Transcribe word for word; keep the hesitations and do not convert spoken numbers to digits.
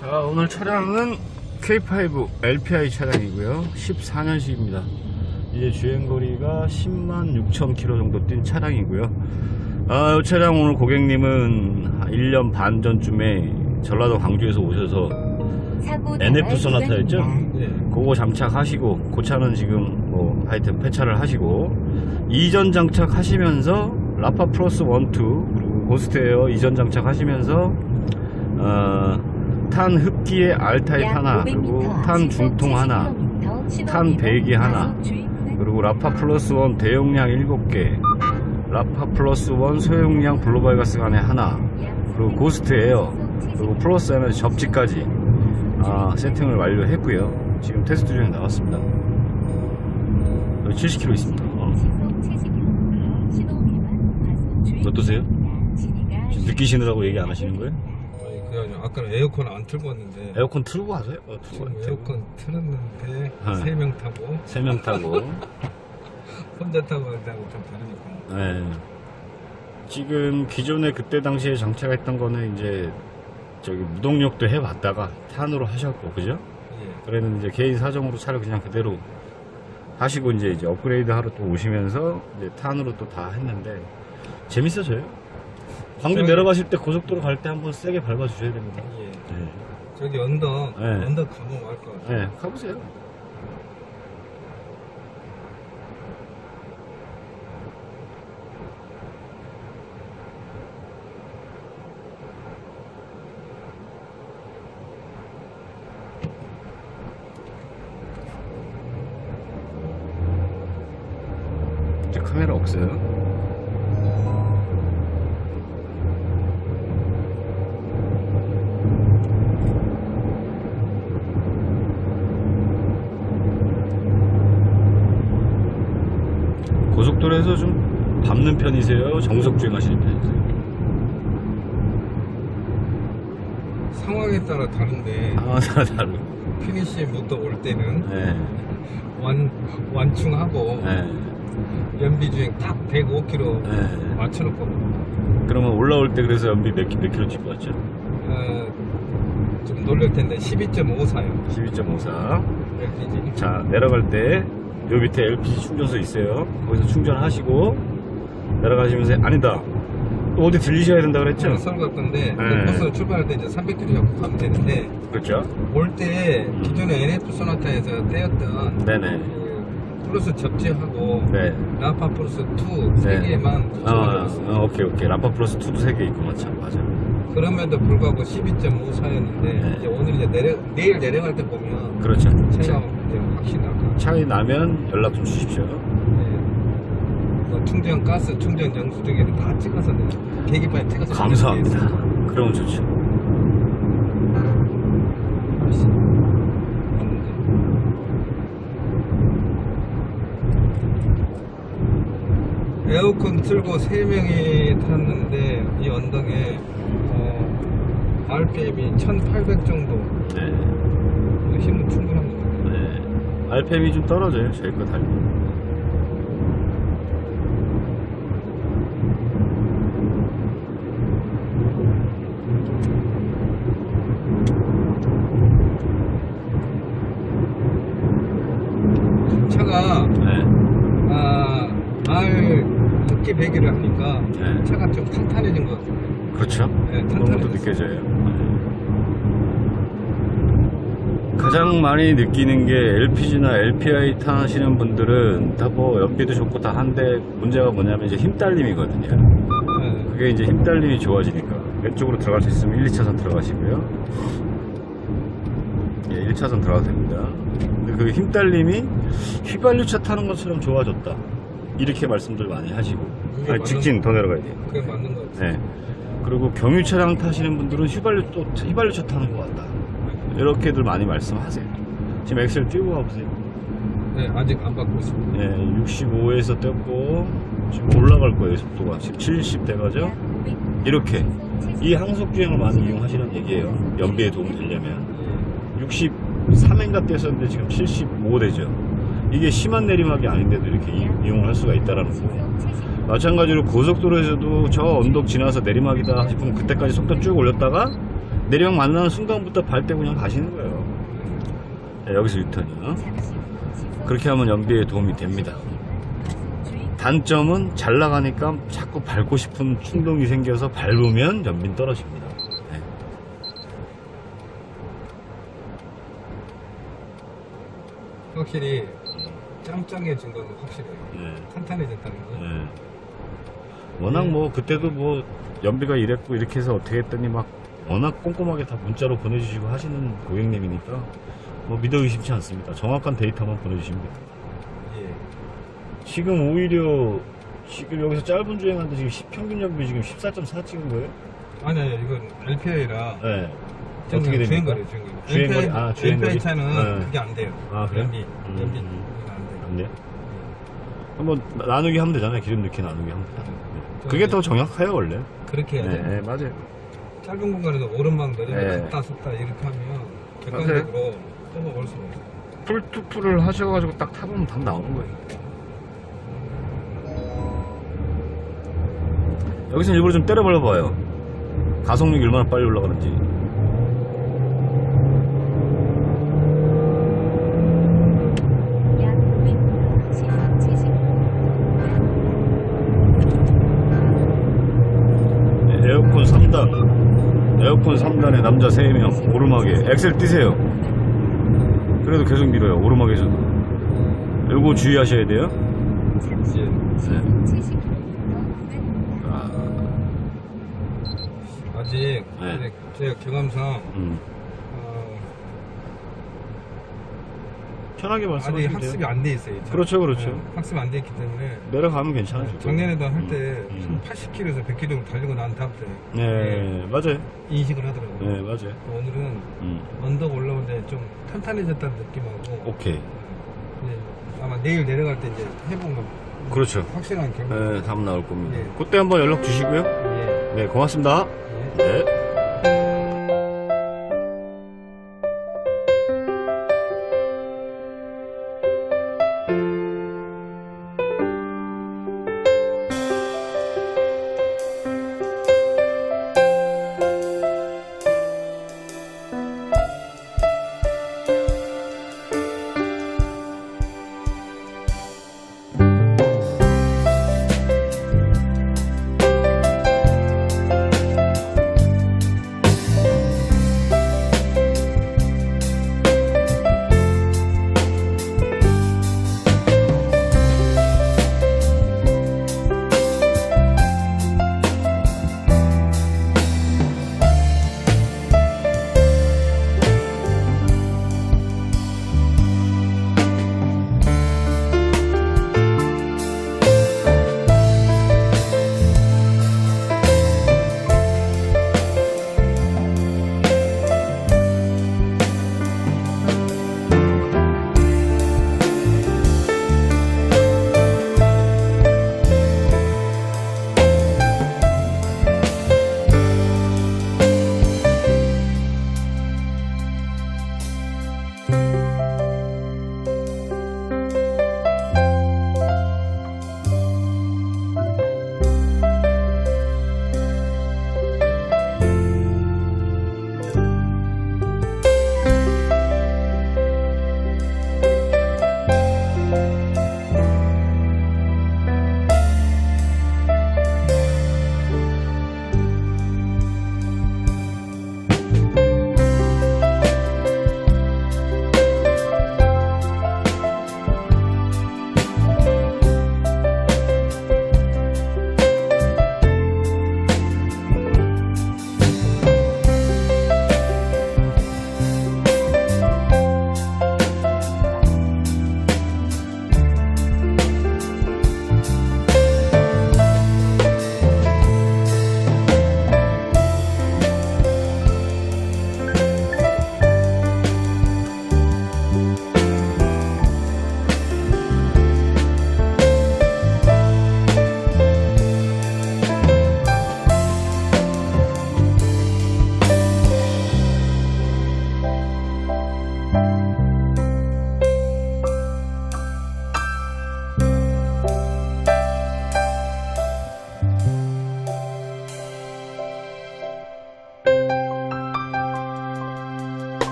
자, 오늘 차량은 케이 파이브 엘피아이 차량이고요. 십사 년식입니다. 이제 주행거리가 십만 육천 킬로미터 정도 뛴 차량이고요. 아, 이 차량 오늘 고객님은 일 년 반 전쯤에 전라도 광주에서 오셔서 엔에프 소나타였죠? 네. 그거 장착하시고, 그 차는 지금 뭐 하여튼 폐차를 하시고, 이전 장착하시면서 라파 플러스 일, 이 그리고 고스트에어 이전 장착하시면서 어, 탄 흡기의 R타입 하나, 그리고 탄 중통 하나, 탄 배기 하나, 그리고 라파 플러스 일 대용량 일곱 개, 라파 플러스 일 소용량 블루바이가스 간에 하나, 그리고 고스트 에어, 그리고 플러스 에너지 접지까지 아, 세팅을 완료했고요. 지금 테스트 중에 나왔습니다. 여기 칠십 킬로미터 있습니다. 어. 어떠세요? 지금 느끼시느라고 얘기 안 하시는 거예요? 아니, 그게 아니라 아까는 에어컨 안 틀고 왔는데 에어컨 틀고 하세요? 어, 틀고 지금 에어컨 틀었는데 세 명 타고 세 명 타고 혼자 타고 한다고 좀 다르니까. 네. 지금 기존에 그때 당시에 장착했던 거는 이제 저기 무동력도 해봤다가 탄으로 하셨고, 그죠? 예. 그랬는데 이제 개인 사정으로 차를 그냥 그대로 하시고 이제 이제 업그레이드 하러 또 오시면서 이제 탄으로 또 다 했는데 재밌어져요. 광주 저기, 내려가실 때 고속도로 갈 때 한번 세게 밟아주셔야 됩니다. 예. 네. 저기 언덕 네. 언덕 가보면 알 것 같아요. 네, 가보세요. 이제 카메라 없어요. 고속도로에서 좀 밟는 편이세요? 정속 주행하시는 편이세요? 상황에 따라 다른데 아, 다 다르고. 피니시 모터 올 때는 네. 완 완충하고 네. 연비 주행 딱 백오 킬로미터 네. 맞춰놓고. 그러면 올라올 때 그래서 연비 몇, 몇 킬로 찍고 왔죠? 어, 좀 놀랄 텐데 십이 점 오사요. 십이 점 오사. 엘피지. 자, 내려갈 때 요 밑에 엘피지 충전소 있어요. 거기서 충전하시고 내려가시면서, 아니다, 또 어디 들리셔야 된다 그랬죠? 서울 갈 건데 네. 버스 출발할 때 이제 삼백 킬로미터 잡고 가면 되는데, 그렇죠? 올 때 기존의 엔에프 소나타에서 떼었던 네네. 그 플러스 접지하고 네. 라파 플러스 이 세 네. 개만 어, 붙여놨어요. 어, 오케이, 오케이. 라파 플러스 이도 세 개 있고, 맞죠? 맞아. 그럼에도 불구하고 십이 점 오사였는데 네. 이제 오늘 이제 내려 내일 내려갈 때 보면 그렇죠. 차이가 이제 확실히 나고. 차이 나면 연락 좀 주십시오. 네. 뭐 충전 가스, 충전 영수증에는 다 찍어서 내가 계기판에 찍어서. 감사합니다. 그러면 좋죠. 에어컨 틀고 세 명이 탔는데 이 언덕에 어, 알피엠이 천팔백 정도. 네. 힘은 충분합니다. 네. 알피엠이 좀 떨어져요, 저희 거 달리면. 차가 네. 아, R 흡기 배기를 하니까 네. 차가 좀 탄탄해진 것 같아요. 그렇죠. 네, 그런 것도 탄탄해졌어요. 느껴져요. 네. 가장 많이 느끼는 게 엘피지나 엘피아이 타시는 분들은 다 뭐 연비도 좋고 다 한데, 문제가 뭐냐면 이제 힘 딸림이거든요. 네. 그게 이제 힘 딸림이 좋아지니까 왼쪽으로 들어갈 수 있으면 일, 이 차선 들어가시고요. 예, 일 차선 들어가도 됩니다. 근데 그 힘 딸림이 휘발유차 타는 것처럼 좋아졌다, 이렇게 말씀들 많이 하시고. 아니, 직진 더 내려가야 돼요. 그게 맞는 것 같아요. 네. 그리고 경유 차량 타시는 분들은 휘발유 또 휘발유차 타는 것 같다, 이렇게들 많이 말씀하세요. 지금 엑셀 띄우고 가보세요. 네, 아직 안 받고 있습니다. 네, 육십오에서 뗐고 지금 올라갈 거예요. 속도가 지금 칠십 돼가죠. 이렇게 이 항속 주행을 많이 이용하시는 얘기예요. 연비에 도움이 되려면. 육십삼인가 뗐었는데 지금 칠십오 되죠. 이게 심한 내리막이 아닌데도 이렇게 이, 이용을 할 수가 있다라는 거예요. 마찬가지로 고속도로에서도 저 언덕 지나서 내리막이다 싶으면 그때까지 속도 쭉 올렸다가 내리막 만나는 순간부터 발 떼고 그냥 가시는 거예요. 네, 여기서 유턴이요. 그렇게 하면 연비에 도움이 됩니다. 단점은 잘 나가니까 자꾸 밟고 싶은 충동이 생겨서 밟으면 연비는 떨어집니다. 네. 확실히 짱짱해진 건 확실해요. 네. 탄탄해졌다는 거. 네. 워낙 뭐 그때도 뭐 연비가 이랬고 이렇게 해서 어떻게 했더니 막 워낙 꼼꼼하게 다 문자로 보내주시고 하시는 고객님이니까 뭐 믿어 의심치 않습니다. 정확한 데이터만 보내주시면 됩니다. 예. 지금 오히려 지금 여기서 짧은 주행하는데 지금 십 평균 연비 지금 십사 점 사 찍은 거예요? 아니, 아니, 이건 엘피아이라. 네. 어떻게 됩니까? 주행거리, 주행거리. 주행거리, 엘피아이, 아, 주행거리? 엘피아이 차는 네. 그게 안 돼요. 아, 그래요? 연비, 음, 연비, 음. 그게 안 돼요. 안 돼요? 한번 나누기 하면 되잖아요. 기름 넣기 나누기 하면 되잖아요. 네. 그게 더 정확해요, 원래. 그렇게 해야 네, 돼요. 네, 맞아요. 짧은 공간에서 오른막 내리막 네. 갔다 썼다 이렇게 하면 객관적으로 뽑아볼 수가 있어요. 풀투풀을 하셔가지고 딱 타보면 답 나오는 거예요. 여기서 일부러 좀 때려 발라봐요. 가속력이 얼마나 빨리 올라가는지. 약 오백 미터 시속 칠십 네, 에어컨 삼 단, 에어컨 삼 단에 남자 세 명, 오르막에 엑셀 띄세요. 그래도 계속 밀어요, 오르막에서도. 요거 주의하셔야 돼요. 삼십 예. 네. 칠십 킬로미터 아, 아직 네. 아직 제가 경험상 음. 어, 편하게 아직 말씀하시면 학습이 돼요. 안 돼 있어요. 이 차. 그렇죠, 그렇죠. 네, 학습이 안 돼 있기 때문에 내려가면 괜찮아요. 작년에도 할 때 음. 팔십 킬로미터에서 백 킬로미터 달리고 난 다음 때 네, 맞아요. 인식을 하더라고요. 네, 맞아요. 오늘은 음. 언덕 올라오는데 좀 탄탄해졌다는 느낌하고 오케이. 이제 아마 내일 내려갈 때 이제 해보면 그렇죠. 확실한 결과. 네, 답 나올 겁니다. 예. 그때 한번 연락 주시고요. 예. 네, 고맙습니다. 예. 네.